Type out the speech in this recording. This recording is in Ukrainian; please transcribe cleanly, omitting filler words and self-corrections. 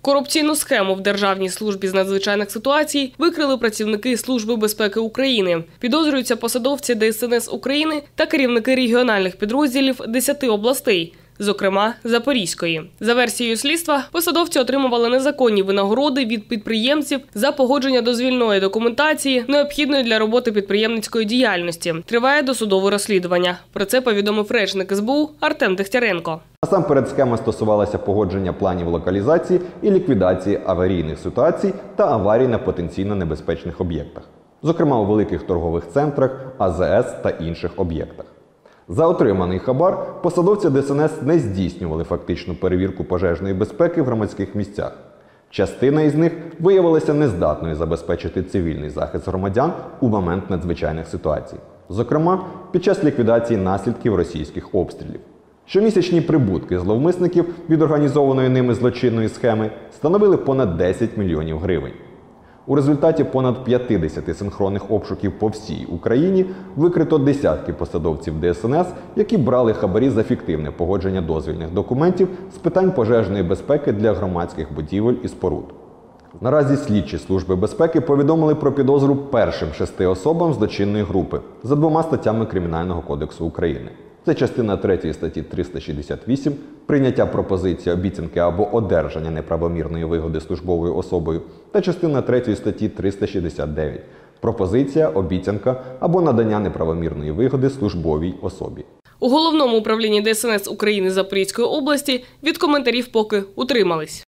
Корупційну схему в Державній службі з надзвичайних ситуацій викрили працівники Служби безпеки України. Підозрюються посадовці ДСНС України та керівники регіональних підрозділів 10 областей, зокрема Запорізької. За версією слідства, посадовці отримували незаконні винагороди від підприємців за погодження дозвільної документації, необхідної для роботи підприємницької діяльності. Триває досудове розслідування. Про це повідомив речник СБУ Артем Дегтяренко. Насамперед схема стосувалася погодження планів локалізації і ліквідації аварійних ситуацій та аварій на потенційно небезпечних об'єктах, зокрема у великих торгових центрах, АЗС та інших об'єктах. За отриманий хабар посадовці ДСНС не здійснювали фактичну перевірку пожежної безпеки в громадських місцях. Частина із них виявилася нездатною забезпечити цивільний захист громадян у момент надзвичайних ситуацій, зокрема під час ліквідації наслідків російських обстрілів. Щомісячні прибутки зловмисників від організованої ними злочинної схеми становили понад 10 мільйонів гривень. У результаті понад 50 синхронних обшуків по всій Україні викрито десятки посадовців ДСНС, які брали хабарі за фіктивне погодження дозвільних документів з питань пожежної безпеки для громадських будівель і споруд. Наразі слідчі Служби безпеки повідомили про підозру першим 6 особам злочинної групи за 2 статтями Кримінального кодексу України. Це частина 3 статті 368 «Прийняття пропозиції, обіцянки або одержання неправомірної вигоди службовою особою» та частина 3 статті 369 «Пропозиція, обіцянка або надання неправомірної вигоди службовій особі». У Головному управлінні ДСНС України Запорізької області від коментарів поки утримались.